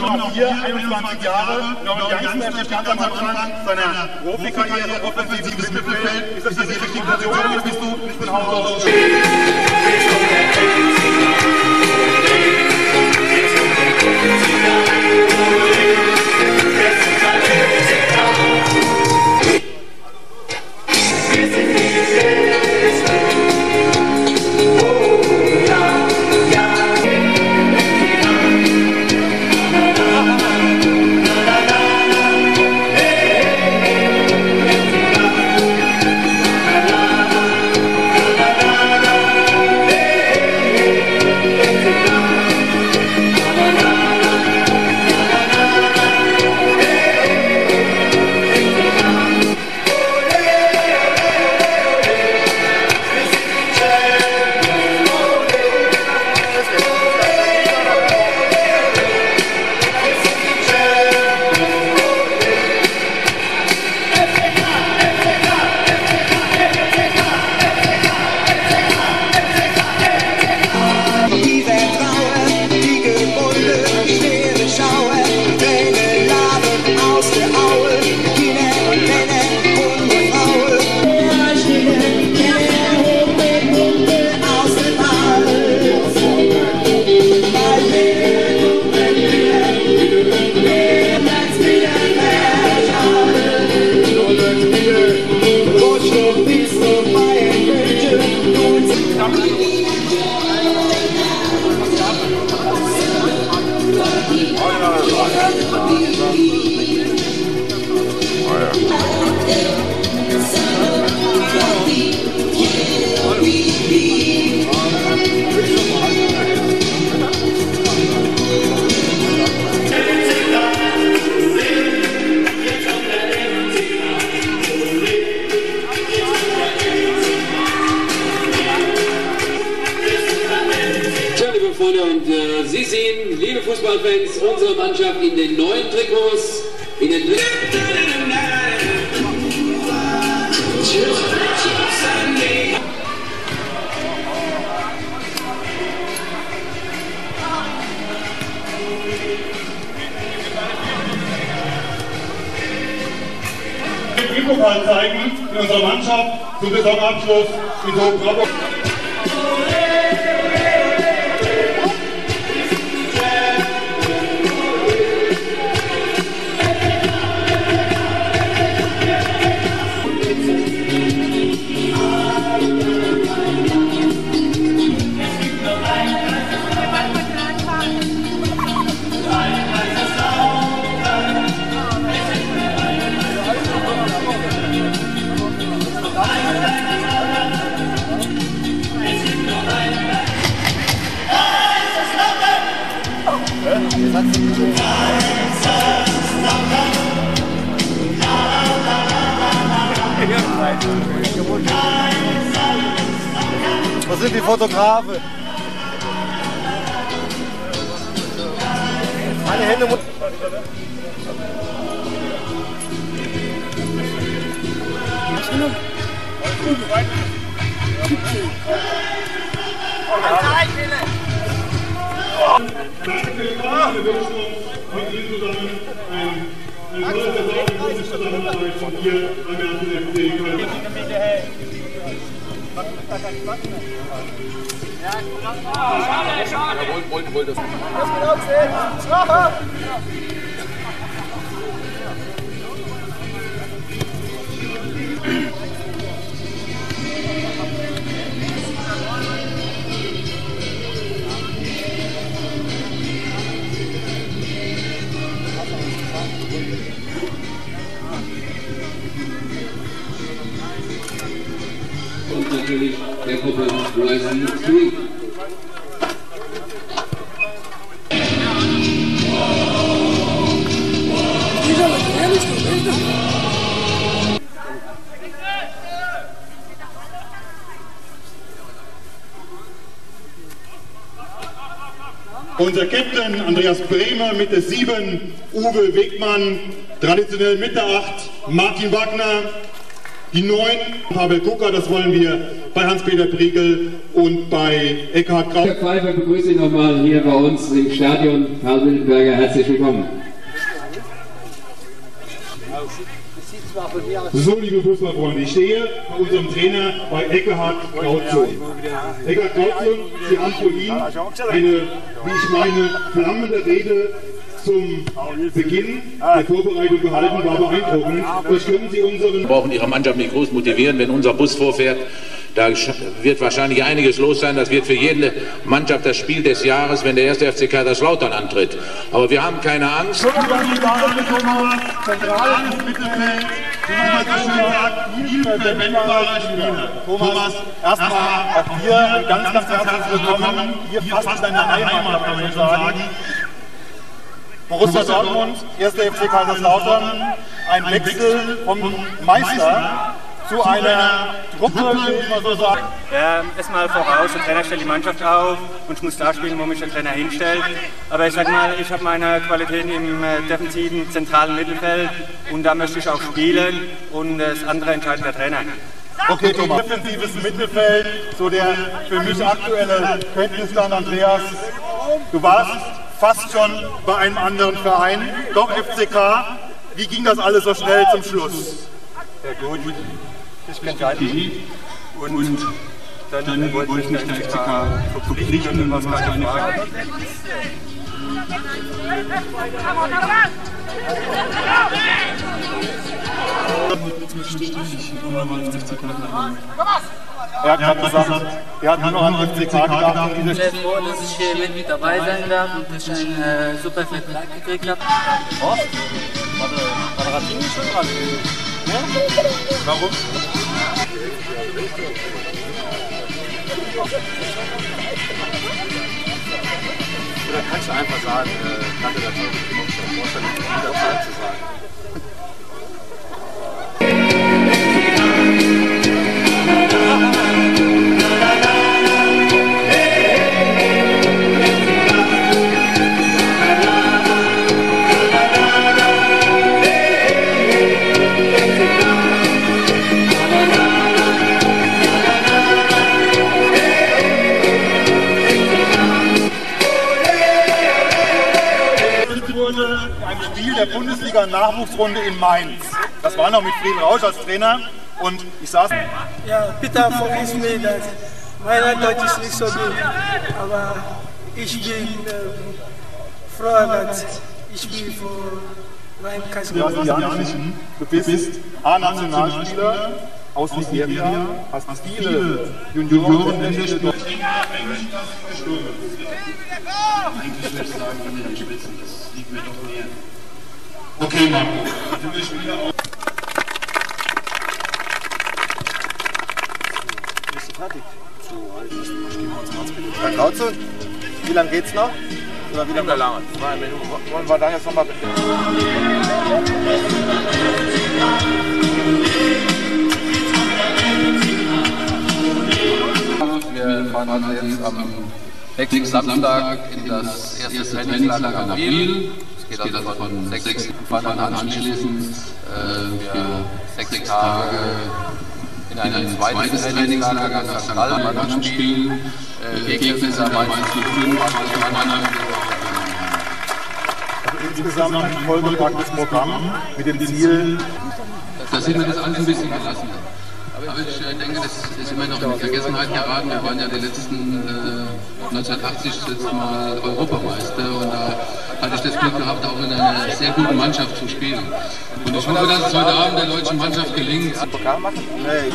noch hier, 21 Jahre, noch ein Youngster, ganz am Anfang seiner Profikarriere, offensives Mittelfeld. Ist das die richtige Position? Bist du von Haus aus? Und Sie sehen, liebe Fußballfans, unsere Mannschaft in den neuen Trikots, in den den Pokal zeigen in unserer Mannschaft zum Saisonabschluss in so Bravo. Wo sind die Fotografen? Meine Hände muss... und natürlich der Gruppe Horizon 3. Unser Captain Andreas Bremer mit der 7, Uwe Wegmann, traditionell mit der 8, Martin Wagner, die 9, Pavel Kuka, das wollen wir bei Hans-Peter Priegel und bei Eckhard Grau. Herr Pfeiffer, begrüße ich nochmal hier bei uns im Stadion. Karl Wildenberger, herzlich willkommen. So, liebe Fußballfreunde, ich stehe bei unserem Trainer bei Eckhard Grauzon. Eckhard Grauzon, Sie haben vor ihm eine, wie ich meine, flammende Rede zum Beginn der Vorbereitung gehalten, war beeindruckend. Das können Sie unseren... Wir brauchen Ihre Mannschaft nicht groß motivieren, wenn unser Bus vorfährt. Da wird wahrscheinlich einiges los sein. Das wird für jede Mannschaft das Spiel des Jahres, wenn der erste FC Kaiserslautern antritt. Aber wir haben keine Angst. Zentrales Mittelfeld, wie man so schön sagt, nie verwendbare Spieler. Thomas, erstmal auch hier ein ganz herzliches Willkommen. Hier fast deine Heimat, kann man sagen. Borussia Dortmund, 1. FC Kaiserslautern, ein Wechsel vom Meister zu einer Truppe, will ich mal so sagen. Erstmal voraus, der Trainer stellt die Mannschaft auf und ich muss da spielen, wo mich der Trainer hinstellt. Aber ich sag mal, ich habe meine Qualitäten im defensiven, zentralen Mittelfeld und da möchte ich auch spielen und das andere entscheidet der Trainer. Okay, Thomas. Defensives Mittelfeld, so der für mich aktuelle Kenntnisstand, Andreas. Du warst fast schon bei einem anderen Verein, doch FCK. Wie ging das alles so schnell zum Schluss? Ja gut, ich bin fertig und dann wollte ich den FCK verpflichten, was keine Frage. Er hat gerade gesagt, er hat nur noch an FCK gedacht. Ich bin sehr froh, dass ich hier mit dabei sein darf und dass ich einen super Vertrag gekriegt habe. War der Ratini schon dran? Warum? Oder kannst du einfach sagen, danke dafür, ich muss dann wieder Zeit zu sagen. Ein Spiel der Bundesliga-Nachwuchsrunde in Mainz. Das war noch mit Friedel Rausch als Trainer und ich saß... Ja, bitte vergiss mir das. Mein Deutsch ist nicht so gut, aber ich bin froh, dass ich spiele für meinen Kaiserslautern. Du bist A-Nationalspieler aus Nigeria, hast viele Juniorenländer dort. Eigentlich würde ich sagen, in den Spitzen, das liegt mir doch näher. Okay, Marco. Natürlich wieder auf. Bist du fertig? Herr Grauzon, wie lange geht's noch? Oder wie lange? Lange. 2 Minuten. Wollen wir da jetzt nochmal bitte? Wir fahren jetzt am nächsten Samstag in das erste Trainingslager nach Biel. Es geht also von 6 fahren dann anschließend für 6 Tage in ein zweites Trainingslager nach St. Gallen, Mannschaftsspiel. Gegner ist am meisten 5, Insgesamt ein vollgepacktes Programm mit dem Ziel. Da sind wir das alles ein bisschen gelassen. Aber ich denke, das ist immer noch in Vergessenheit geraten. Wir waren ja die letzten 1980 das letzte Mal Europameister und da hatte ich das Glück gehabt, auch in einer sehr guten Mannschaft zu spielen. Und ich hoffe, dass es heute Abend der deutschen Mannschaft gelingt. Pokal machen? Nee.